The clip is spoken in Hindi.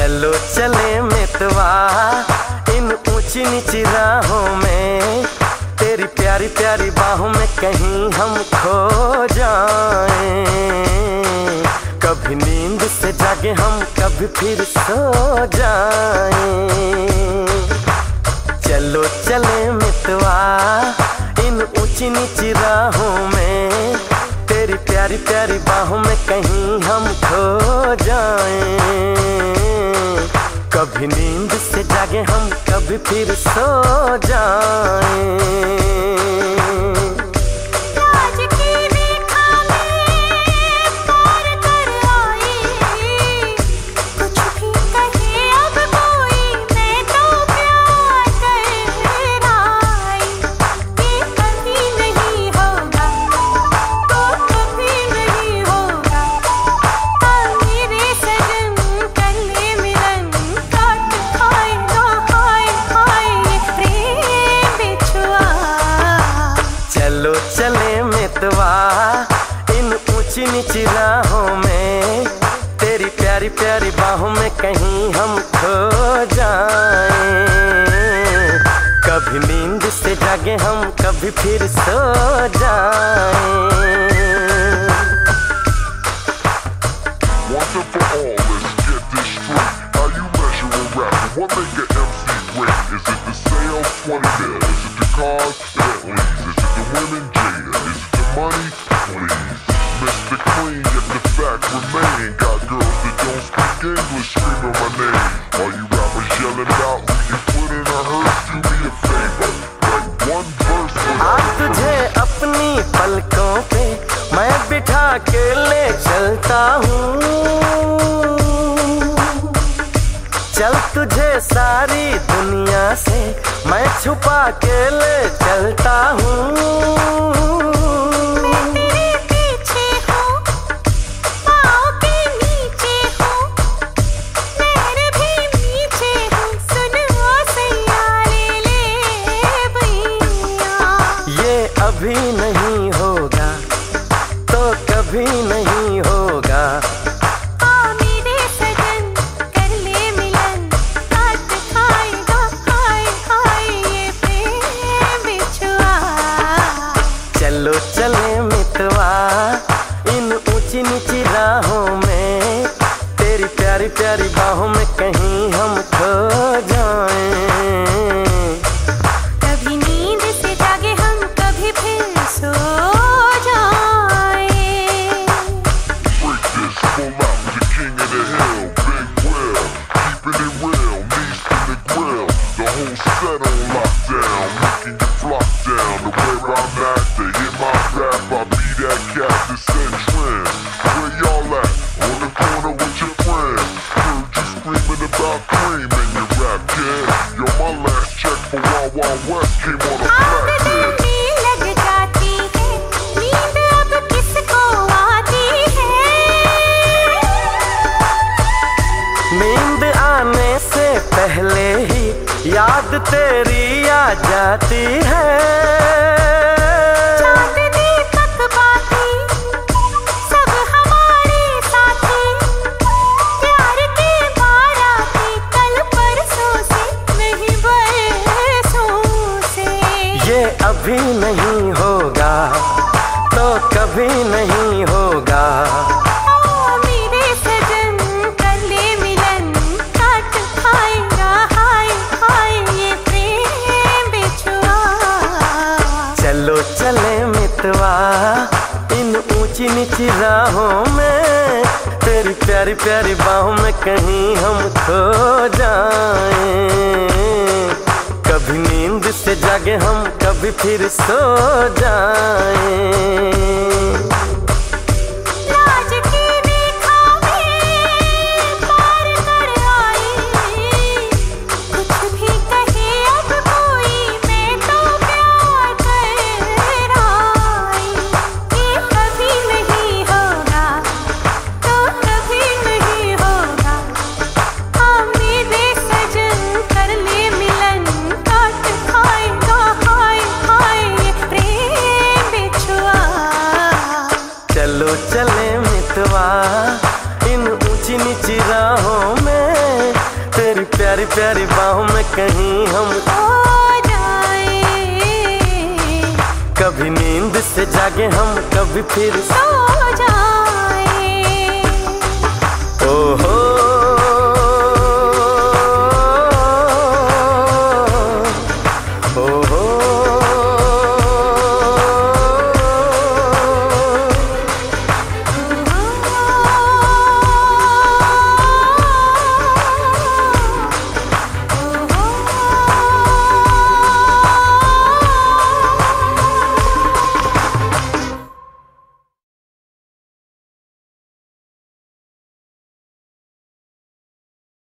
चलो चले मितवा इन ऊंची नीची राहों में, तेरी प्यारी प्यारी बाहों में कहीं हम खो जाएं। कभी नींद से जागे हम, कभी फिर सो जाएं। चलो चले मितवा इन ऊंची नीची राहों में, तेरी प्यारी प्यारी बाहों में कहीं हम खो जाएं। कभी नींद से जागे हम, कभी फिर सो जाएं। चले मितवा इन ऊंची नीची राहों में, तेरी प्यारी प्यारी बाहों में कहीं हम खो जाएं। कभी नींद से जागे हम, कभी फिर सो जाएं। Once and for all, let's get this straight. How you measure a rapper? What make an MC great? Is it the sales, 20 mil? Is it the cars, Bentleys? Is it the women, Jada? Is it the money? Please. Mr. Clean, yet the fact remain. Got girls that don't speak English screaming my name. All you rappers yelling about who you put in a hearse, do me a favor. Like one verse for आज तुझे अपनी पलकों पे मैं बिठा के ले चलता हूँ। चल तुझे सारी दुनिया से मैं छुपा के ले चलता हूँ। अभी नहीं होगा तो कभी नहीं होगा। मेरे सजन कर ले मिलन, काट खाएगा हाय हाय ये प्रेम बिछुआ। चलो चले मितवा इन ऊंची नीची राहों में, तेरी प्यारी प्यारी बाहों में कहीं हम खो जाएं। कभी नींद से जागे हम, कभी फिर सो जाएं। break this, full out, the king of the hill, big will, keeping it real, knees to the grill, the whole set on lockdown, making you flock down to where I'm at, to hit my rap, I'll be that cat that said trend. Where y'all at? On the corner with your friends. Heard you screaming about cream in your rap, kid. Yo, my last check for Wild Wild West came on a flatbed. लग जाती है नींद, अब किसको आती है? नींद आने से पहले ही याद तेरी आ जाती है। चांदनी तक बाकी सब हमारे साथी, प्यार के बाराती कल परसों से नहीं बरसों से। ये अभी नहीं होगा तो कभी नहीं होगा। मेरे सजन कर ले मिलन, काट खाएगा हाय हाय ये प्रेम बिछुआ। चलो चले मितवा इन ऊंची नीची राहों में, तेरी प्यारी प्यारी बाहों में कहीं हम खो जाएं। कभी नींद से जागे हम, कभी फिर सो जाएं। लाज की रेखा में पार कर आई, कुछ भी कहे अब कोई मैं तो प्यार कर आई। ये कभी नहीं होगा तो कभी नहीं होगा। मेरे सजन कर ले मिलन, काट खाएगा हाय हाय ये प्रेम बिछुआ। प्यारी बाहों में कहीं हम खो जाए। कभी नींद से जागे हम, कभी फिर सो जाए। ओहो